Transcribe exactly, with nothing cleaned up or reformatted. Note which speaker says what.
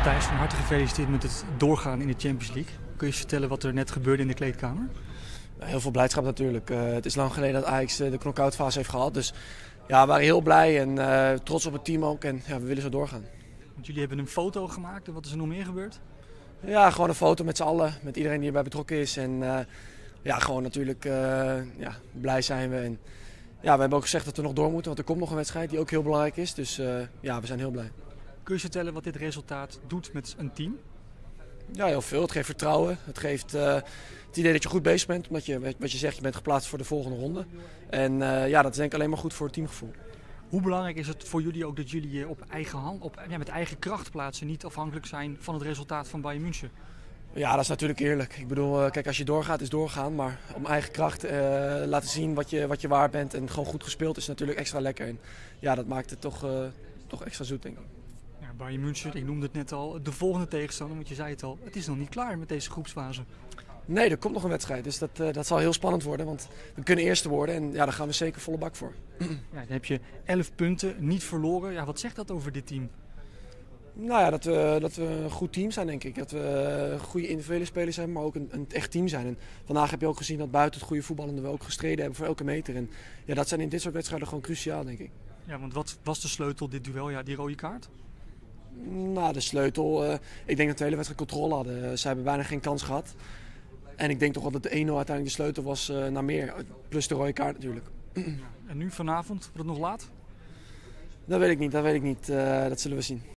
Speaker 1: Matthijs, van harte gefeliciteerd met het doorgaan in de Champions League. Kun je eens vertellen wat er net gebeurde in de kleedkamer?
Speaker 2: Heel veel blijdschap natuurlijk. Uh, het is lang geleden dat Ajax uh, de knock-out fase heeft gehad. Dus ja, we waren heel blij en uh, trots op het team ook. En ja, we willen zo doorgaan.
Speaker 1: Want jullie hebben een foto gemaakt. En wat is er nog meer gebeurd?
Speaker 2: Ja, gewoon een foto met z'n allen. Met iedereen die erbij betrokken is. En uh, ja, gewoon natuurlijk uh, ja, blij zijn we. En ja, we hebben ook gezegd dat we nog door moeten. Want er komt nog een wedstrijd die ook heel belangrijk is. Dus uh, ja, we zijn heel blij.
Speaker 1: Kun je vertellen wat dit resultaat doet met een team?
Speaker 2: Ja, heel veel. Het geeft vertrouwen. Het geeft uh, het idee dat je goed bezig bent. Omdat je, wat je zegt, je bent geplaatst voor de volgende ronde. En uh, ja, dat is denk ik alleen maar goed voor het teamgevoel.
Speaker 1: Hoe belangrijk is het voor jullie ook dat jullie je op eigen hand, op, ja, met eigen kracht plaatsen, niet afhankelijk zijn van het resultaat van Bayern München?
Speaker 2: Ja, dat is natuurlijk eerlijk. Ik bedoel, kijk, als je doorgaat is doorgaan. Maar om eigen kracht uh, laten zien wat je, wat je waard bent en gewoon goed gespeeld is natuurlijk extra lekker. En ja, dat maakt het toch, uh, toch extra zoet, denk ik.
Speaker 1: Ja, Bayern München, ik noemde het net al, de volgende tegenstander, want je zei het al, het is nog niet klaar met deze groepsfase.
Speaker 2: Nee, er komt nog een wedstrijd, dus dat, uh, dat zal heel spannend worden, want we kunnen eerste worden en ja, daar gaan we zeker volle bak voor.
Speaker 1: Ja, dan heb je elf punten, niet verloren. Ja, wat zegt dat over dit team?
Speaker 2: Nou ja, dat we, dat we een goed team zijn, denk ik. Dat we goede individuele spelers hebben, maar ook een, een echt team zijn. En vandaag heb je ook gezien dat buiten het goede voetballende we ook gestreden hebben voor elke meter. En ja, dat zijn in dit soort wedstrijden gewoon cruciaal, denk ik.
Speaker 1: Ja, want wat was de sleutel dit duel? Ja, die rode kaart?
Speaker 2: Nou, de sleutel. Uh, ik denk dat we de hele wedstrijd controle hadden. Ze hebben bijna geen kans gehad. En ik denk toch wel dat de één nul uiteindelijk de sleutel was uh, naar meer. Plus de rode kaart natuurlijk.
Speaker 1: Ja, en nu vanavond, wordt het nog laat?
Speaker 2: Dat weet ik niet, dat weet ik niet. Uh, dat zullen we zien.